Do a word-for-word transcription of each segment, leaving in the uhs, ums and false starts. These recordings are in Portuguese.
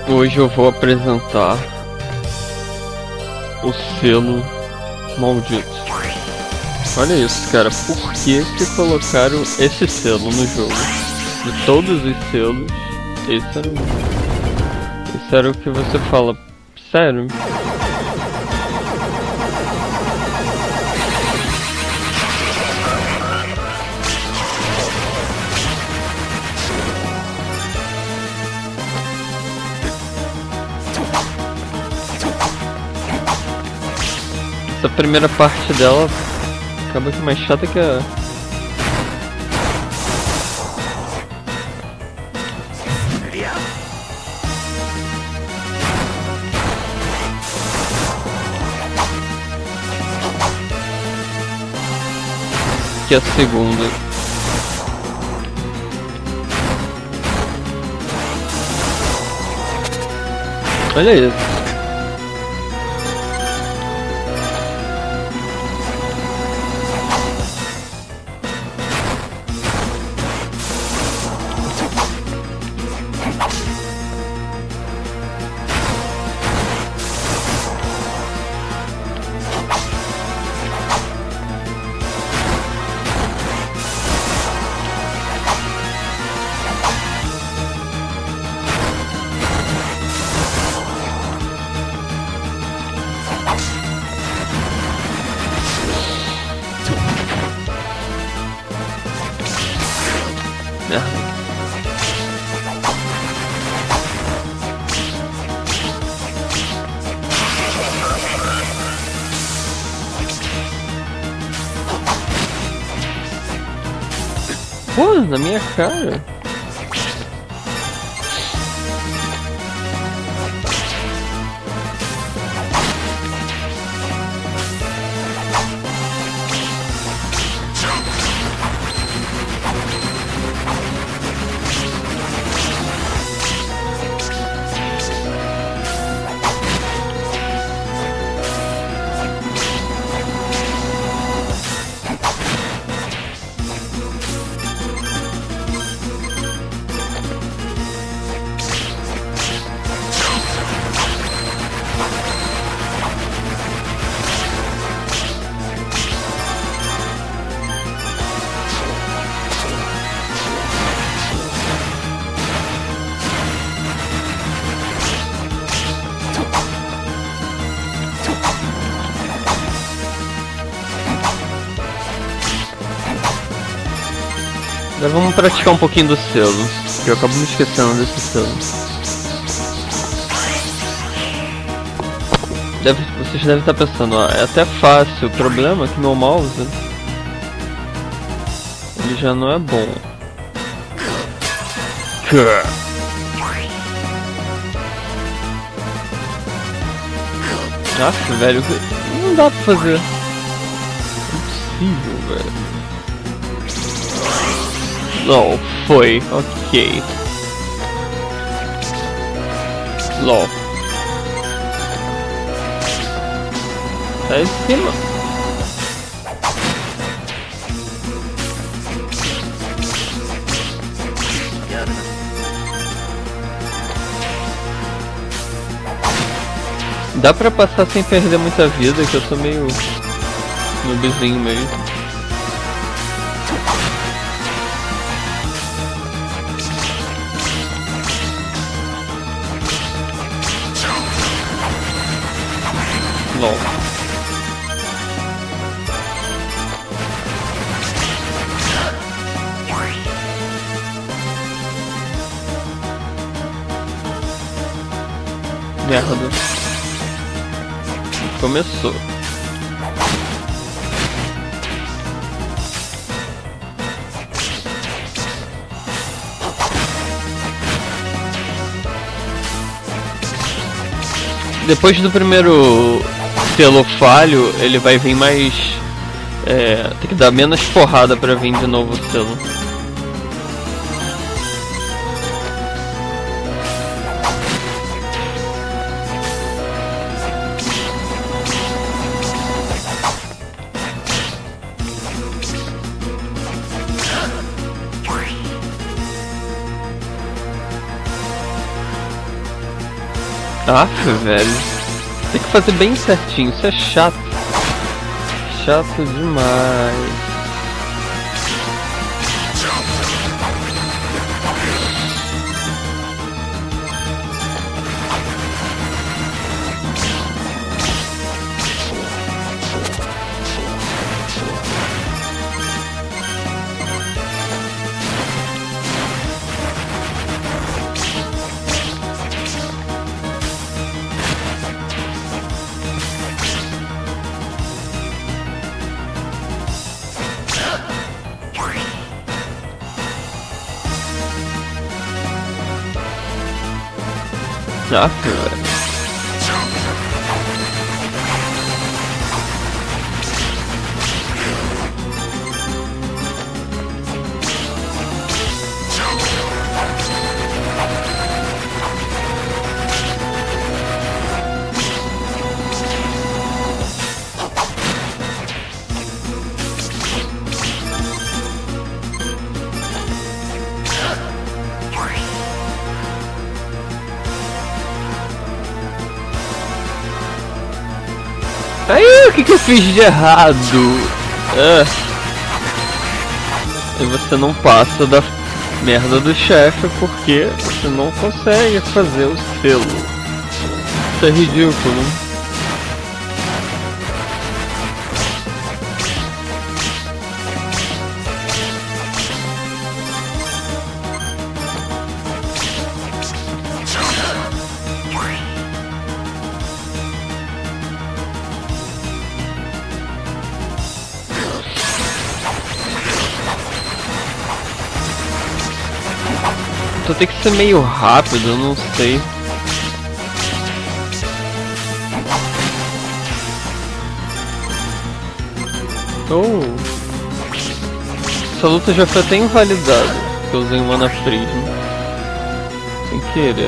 Hoje eu vou apresentar o selo maldito. Olha isso, cara, por que que colocaram esse selo no jogo? De todos os selos, esse era o... Esse era o que você fala, sério? Essa primeira parte dela acaba que mais chata que a... que a segunda. Olha isso. Pô, na minha cara. Agora vamos praticar um pouquinho do selo, que eu acabo me esquecendo desse selo. Deve, vocês devem estar pensando, ó, é até fácil, o problema é que meu mouse, ele já não é bom. Nossa, velho, não dá pra fazer. É impossível, velho. LOL, foi, ok. LOL. Tá em cima. Dá pra passar sem perder muita vida, que eu sou meio noobzinho mesmo. LOL. Merda. Começou. Depois do primeiro selo falho, ele vai vir mais... É, tem que dar menos porrada pra vir de novo o selo. Ah, velho. Tem que fazer bem certinho, isso é chato. Chato demais. Ah, velho. Aí, o que que eu fiz de errado? Ah. E você não passa da merda do chefe porque você não consegue fazer o selo. Isso é ridículo. Então tem que ser meio rápido, eu não sei. Oh. Essa luta já foi até invalidada, porque eu usei um Mana Prisma sem querer.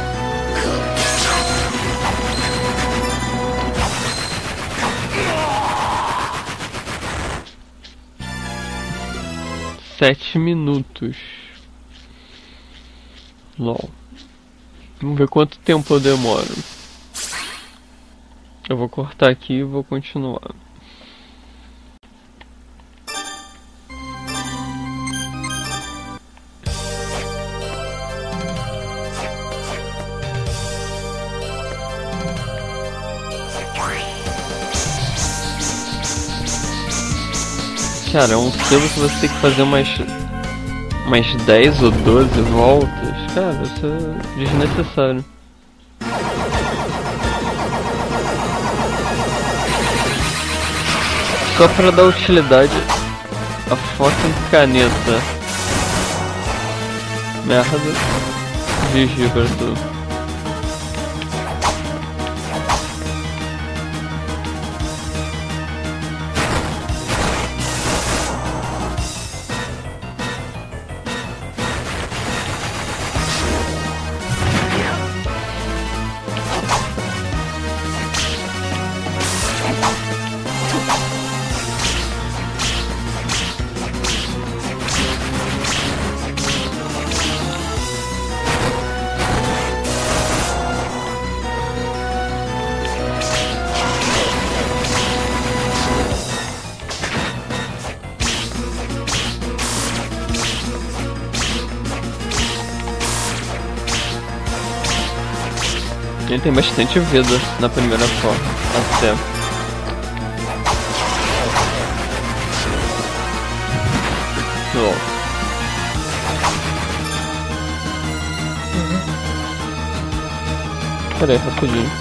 Sete minutos. LOL. Vamos ver quanto tempo eu demoro. Eu vou cortar aqui e vou continuar. Cara, é um selo que você tem que fazer umas, umas dez ou doze voltas. Cara, isso é desnecessário. Só pra dar utilidade a fucking caneta. Merda. G G pra tudo. Ele tem bastante vida na primeira forma, até. Oh. Pera aí, rapidinho.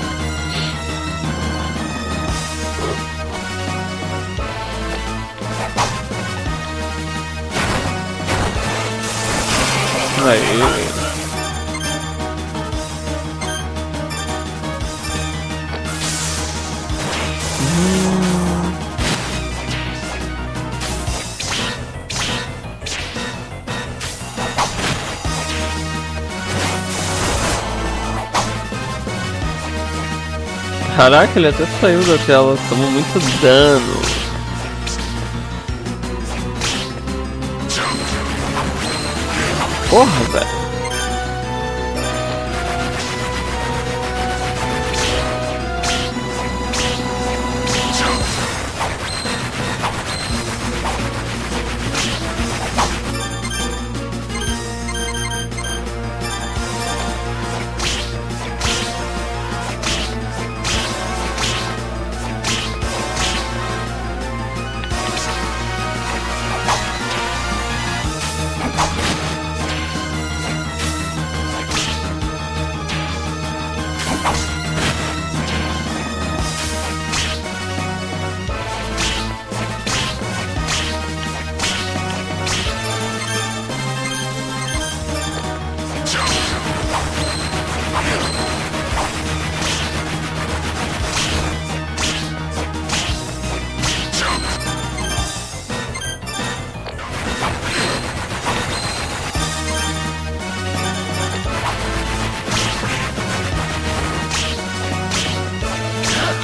Aí. Caraca, ele até saiu da tela, tomou muito dano. Porra, velho.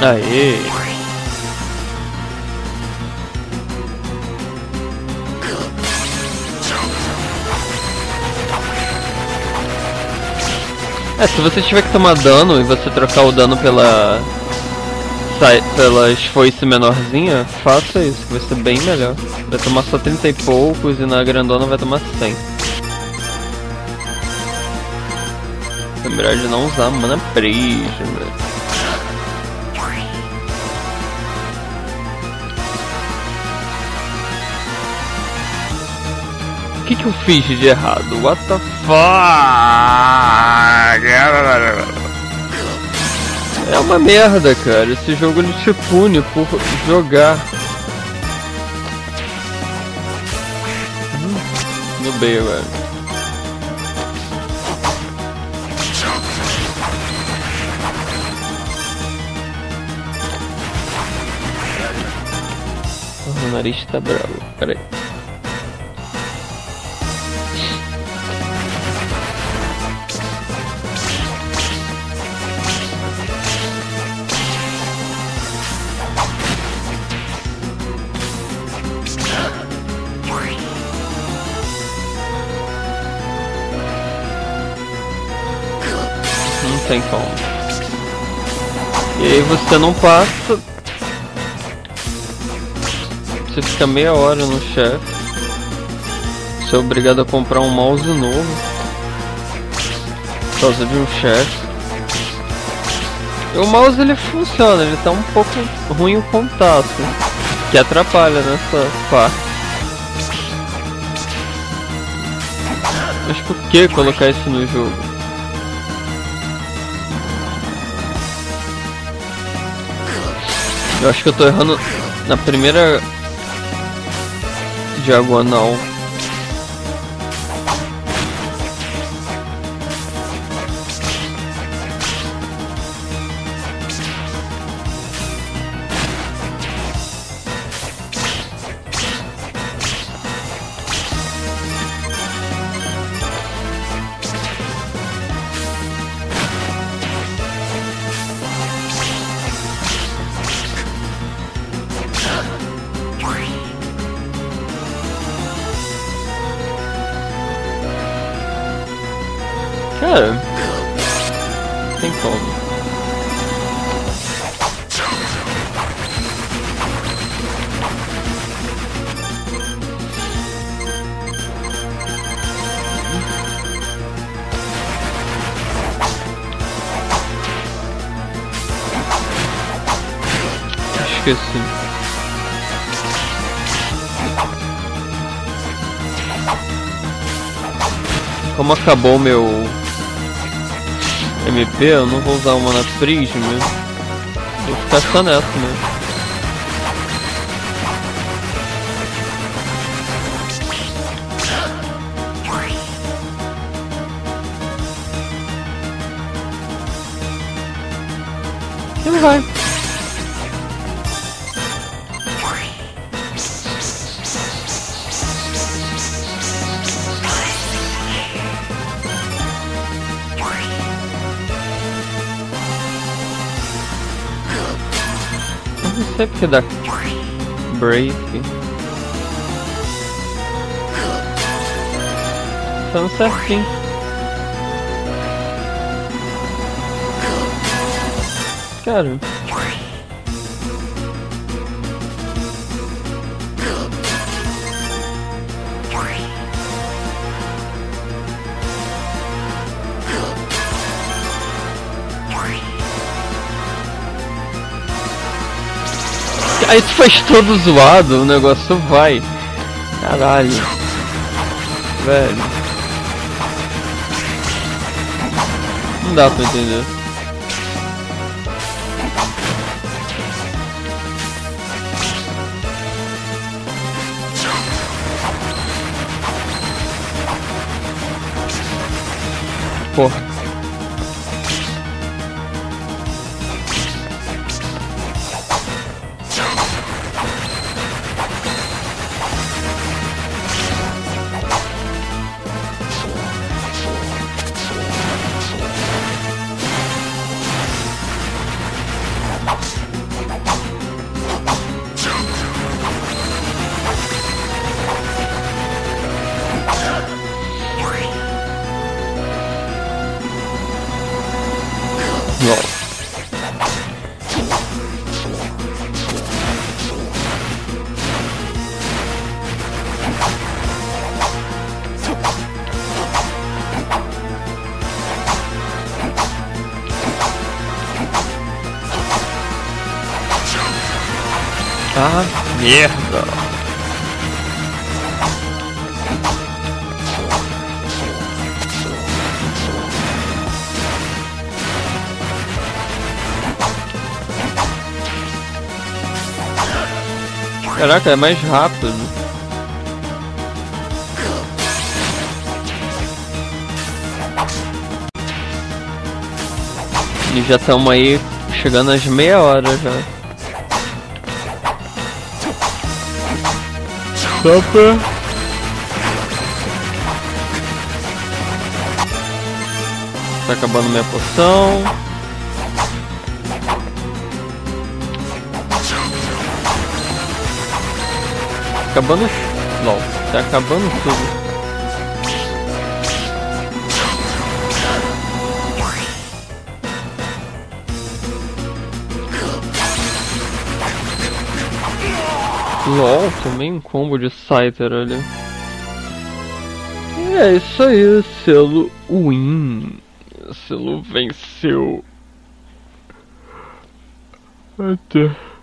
Aê! É, se você tiver que tomar dano e você trocar o dano pela... Sai, pelas foice menorzinha, faça isso, que vai ser bem melhor. Vai tomar só trinta e poucos e na grandona vai tomar cem. Lembrar de não usar mana prisma. O que que eu fiz de errado? What the fuck? É uma merda, cara. Esse jogo ele te pune por jogar. Hum, no B agora. O nariz tá bravo. Peraí. Não tem como. E aí você não passa. Você fica meia hora no chefe. Você é obrigado a comprar um mouse novo por causa de um chefe. E o mouse ele funciona, ele tá um pouco ruim o contato, que atrapalha nessa parte. Mas por que colocar isso no jogo? Eu acho que eu tô errando na primeira diagonal. Cara, tem como. Esqueci. Como acabou meu M P, eu não vou usar o mana prisma. Vou ficar só nessa mesmo. E não vai. Não sei porque dá break. Tão certinho. Cara. Aí tu faz todo zoado, o negócio vai. Caralho. Velho. Não dá pra entender. Porra. Ah, merda! Caraca, é mais rápido. E já estamos aí chegando às meia hora já. Só pra... Tá acabando minha poção. Acabando... Não, tá acabando tudo. LOL, tomei um combo de Scyther ali. E é isso aí, selo win. O selo venceu. Até.